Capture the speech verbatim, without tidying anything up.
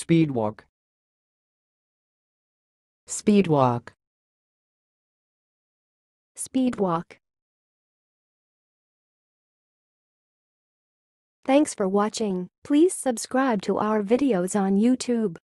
Speedwalk. Speedwalk. Speedwalk. Thanks for watching. Please subscribe to our videos on YouTube.